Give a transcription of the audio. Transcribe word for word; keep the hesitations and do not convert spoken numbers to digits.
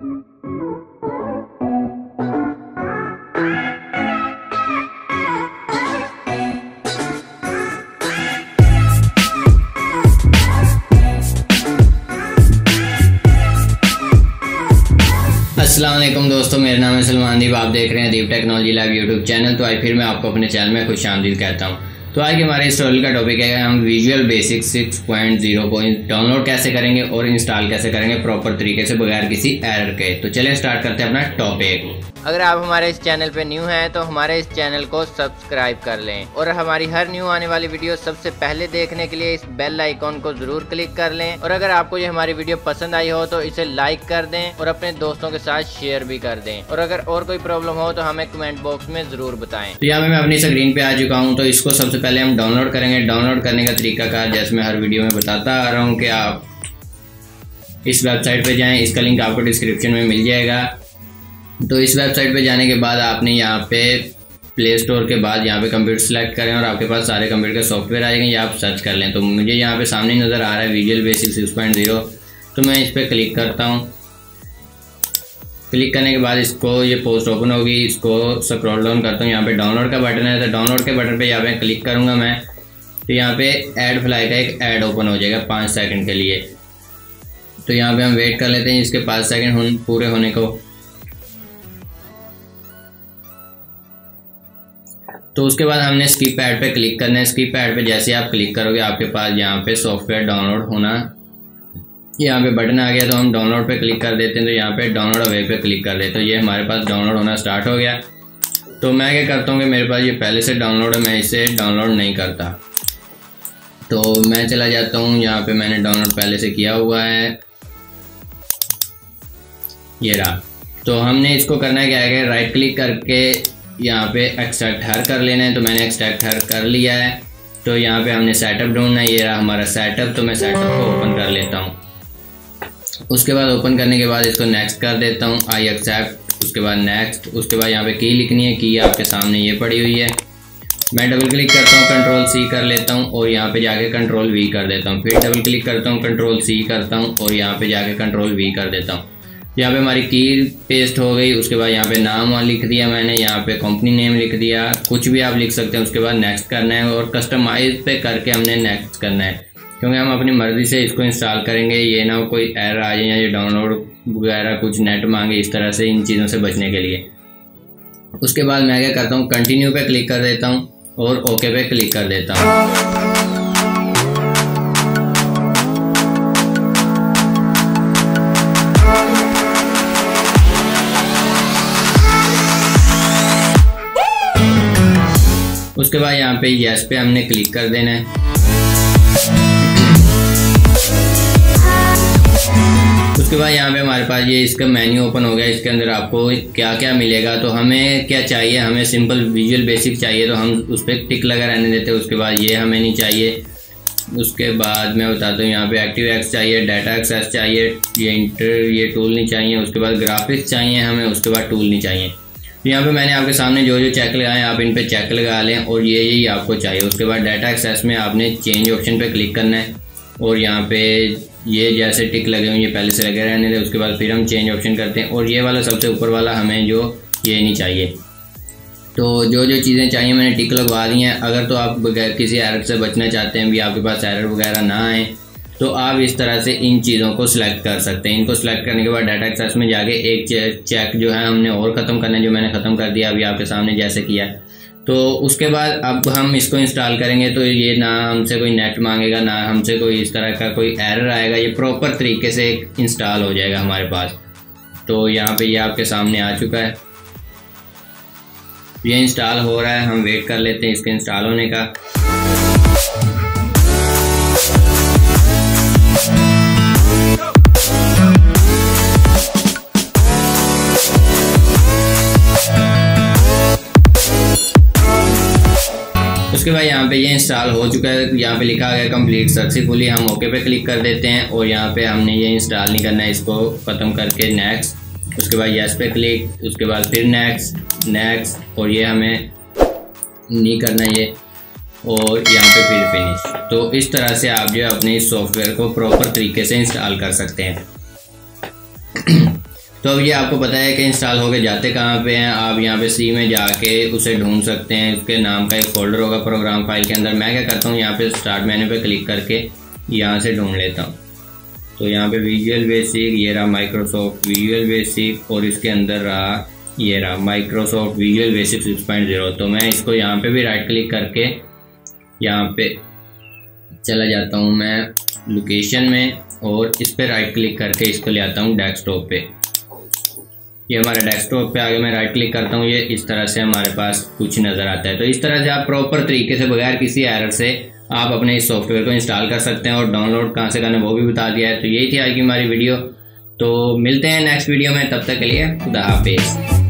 अस्सलाम वालेकुम दोस्तों, मेरा नाम है सलमान दीप। आप देख रहे हैं Deep technology live YouTube channel. तो आज फिर मैं आपको अपने चैनल में खुशामदीद कहता हूं। तो आज हमारे इस ट्यूटोरियल का टॉपिक है हम visual basic six point zero को डाउनलोड कैसे करेंगे और इंस्टॉल कैसे करेंगे प्रॉपर तरीके से बगैर किसी एरर के। तो चलिए स्टार्ट करते हैं अपना टॉपिक। अगर आप हमारे इस चैनल पे न्यू हैं तो हमारे इस चैनल को सब्सक्राइब कर लें और हमारी हर न्यू आने वाली वीडियो सबसे पहले देखने के लिए इस बेल आइकॉन को जरूर क्लिक कर लें। और अगर आपको ये हमारी वीडियो पसंद आई हो तो इसे लाइक कर दें और अपने दोस्तों के साथ शेयर भी कर दें। और अगर और कोई प्रॉब्लम हो तो हमें कमेंट बॉक्स में जरूर बताएं। तो यहाँ पे मैं अपनी स्क्रीन पे आ चुका हूँ। तो इसको सबसे पहले हम डाउनलोड करेंगे। डाउनलोड करने का तरीकाकार जैसे मैं हर वीडियो में बताता आ रहा हूँ कि आप इस वेबसाइट पे जाएं। इसका लिंक आपको डिस्क्रिप्शन में मिल जाएगा। तो इस वेबसाइट पे जाने के बाद आपने यहाँ पे प्ले स्टोर के बाद यहाँ पे कंप्यूटर सेलेक्ट करें और आपके पास सारे कंप्यूटर के सॉफ्टवेयर आ जाएंगे। ये आप सर्च कर लें। तो मुझे यहाँ पे सामने नज़र आ रहा है visual basic six point zero. तो मैं इस पर क्लिक करता हूँ। क्लिक करने के बाद इसको ये पोस्ट ओपन होगी। इसको स्क्रॉल डाउन करता हूँ। यहाँ पे डाउनलोड का बटन है। तो डाउनलोड के बटन पर यहाँ पे क्लिक करूँगा मैं। तो यहाँ पे ऐड फ्लाई का एक ऐड ओपन हो जाएगा पाँच सेकंड के लिए। तो यहाँ पे हम वेट कर लेते हैं इसके पाँच सेकंड पूरे होने को। तो उसके बाद हमने स्किप ऐड पे क्लिक करना है। स्किप ऐड पे जैसे आप क्लिक करोगे आपके पास यहाँ पे सॉफ्टवेयर डाउनलोड होना यहाँ पे बटन आ गया। तो हम डाउनलोड पे क्लिक कर देते हैं। तो यहाँ पे डाउनलोड अवे पे क्लिक कर देते हैं। तो ये हमारे पास डाउनलोड होना स्टार्ट हो गया। तो मैं क्या करता हूँ कि मेरे पास ये पहले से डाउनलोड है, मैं इसे डाउनलोड नहीं करता। तो मैं चला जाता हूँ यहाँ पे, मैंने डाउनलोड पहले से किया हुआ है, ये रहा। तो हमने इसको करना क्या है, राइट क्लिक करके यहाँ पे एक्सट्रैक्ट हर कर लेना है। तो मैंने एक्सट्रैक्ट हर कर लिया है। तो यहाँ पे हमने सेटअप ढूंढना है, ये रहा हमारा सेटअप। तो मैं सेटअप को ओपन कर लेता हूँ। उसके बाद ओपन करने के बाद इसको नेक्स्ट कर देता हूँ, आई एक्सेप्ट। उसके बाद नेक्स्ट। उसके बाद यहाँ पे की लिखनी है, की आपके सामने ये पड़ी हुई है। मैं डबल क्लिक करता हूँ, कंट्रोल सी कर लेता हूँ और यहाँ पे जाके कंट्रोल वी कर देता हूँ। फिर डबल क्लिक करता हूँ, कंट्रोल सी करता हूँ और यहाँ पे जाके कंट्रोल वी कर देता हूँ। यहाँ पे हमारी की पेस्ट हो गई। उसके बाद यहाँ पे नाम लिख दिया मैंने, यहाँ पे कंपनी नेम लिख दिया, कुछ भी आप लिख सकते हैं। उसके बाद नेक्स्ट करना है और कस्टमाइज पे करके हमने नेक्स्ट करना है, क्योंकि हम अपनी मर्जी से इसको इंस्टॉल करेंगे। ये ना कोई एरर आ जाए या ये डाउनलोड वगैरह कुछ नेट मांगे, इस तरह से इन चीज़ों से बचने के लिए। उसके बाद मैं क्या करता हूँ, कंटिन्यू पे क्लिक कर देता हूँ और ओके पे क्लिक कर देता हूँ। उसके बाद यहाँ पे यस पे हमने क्लिक कर देना है। उसके बाद यहाँ पे हमारे पास ये इसका मेन्यू ओपन हो गया। इसके अंदर आपको क्या क्या मिलेगा। तो हमें क्या चाहिए, हमें सिंपल विजुअल बेसिक चाहिए तो हम उस पर टिक लगा रहने देते हैं। उसके बाद ये हमें नहीं चाहिए। उसके बाद मैं बताता हूँ, यहाँ पे एक्टिव एक्स चाहिए, डाटा एक्सेस चाहिए, ये इंटर ये टूल नहीं चाहिए। उसके बाद ग्राफिक्स चाहिए हमें, उसके बाद टूल नहीं चाहिए। तो यहाँ पे मैंने आपके सामने जो जो चेक लगाए आप इन पे चेक लगा लें और ये यही आपको चाहिए। उसके बाद डाटा एक्सेस में आपने चेंज ऑप्शन पे क्लिक करना है और यहाँ पे ये जैसे टिक लगे हुए ये पहले से लगे रहने दें। उसके बाद फिर हम चेंज ऑप्शन करते हैं और ये वाला सबसे ऊपर वाला हमें जो ये नहीं चाहिए। तो जो जो चीज़ें चाहिए मैंने टिक लगवा दी हैं। अगर तो आप किसी एरर से बचना चाहते हैं भी, आपके पास एरर वगैरह ना आए, तो आप इस तरह से इन चीज़ों को सिलेक्ट कर सकते हैं। इनको सिलेक्ट करने के बाद डाटा एक्सेस में जाके एक चेक जो है हमने और ख़त्म करना है, जो मैंने ख़त्म कर दिया अभी आपके सामने जैसे किया। तो उसके बाद अब हम इसको इंस्टॉल करेंगे तो ये ना हमसे कोई नेट मांगेगा, ना हमसे कोई इस तरह का कोई एरर आएगा। ये प्रॉपर तरीके से इंस्टॉल हो जाएगा हमारे पास। तो यहाँ पे ये आपके सामने आ चुका है, ये इंस्टॉल हो रहा है। हम वेट कर लेते हैं इसके इंस्टॉल होने का। उसके बाद यहाँ पे ये इंस्टॉल हो चुका है। यहाँ पे लिखा गया कंप्लीट सक्सेसफुली। हम ओके पे क्लिक कर देते हैं और यहाँ पे हमने ये इंस्टॉल नहीं करना है, इसको ख़त्म करके नेक्स्ट। उसके बाद यस पे क्लिक, उसके बाद फिर नेक्स्ट नेक्स्ट और ये हमें नहीं करना ये, और यहाँ पे फिर फिनिश। तो इस तरह से आप जो है अपने इस सॉफ्टवेयर को प्रॉपर तरीके से इंस्टॉल कर सकते हैं। तो अब ये आपको पता है कि इंस्टॉल होके जाते कहाँ पे हैं। आप यहाँ पे सी में जाके उसे ढूंढ सकते हैं। उसके नाम का एक फोल्डर होगा प्रोग्राम फाइल के अंदर। मैं क्या करता हूँ, यहाँ पे स्टार्ट मेन्यू पे क्लिक करके यहाँ से ढूंढ लेता हूँ। तो यहाँ पे विजुअल बेसिक, ये रहा माइक्रोसॉफ्ट विजुअल बेसिक, और इसके अंदर रहा ये रहा Microsoft visual basic six point zero. तो मैं इसको यहाँ पे भी राइट क्लिक करके यहाँ पे चला जाता हूँ मैं लोकेशन में, और इस पे राइट क्लिक करके इसको ले आता हूँ डेस्कटॉप पे। ये हमारे डेस्कटॉप पे आगे मैं राइट क्लिक करता हूँ, ये इस तरह से हमारे पास कुछ नज़र आता है। तो इस तरह से आप प्रॉपर तरीके से बगैर किसी एरर से आप अपने इस सॉफ्टवेयर को इंस्टॉल कर सकते हैं, और डाउनलोड कहाँ से करना वो भी बता दिया है। तो यही थी आज की हमारी वीडियो। तो मिलते हैं नेक्स्ट वीडियो में, तब तक के लिए खुदा हाफिज़।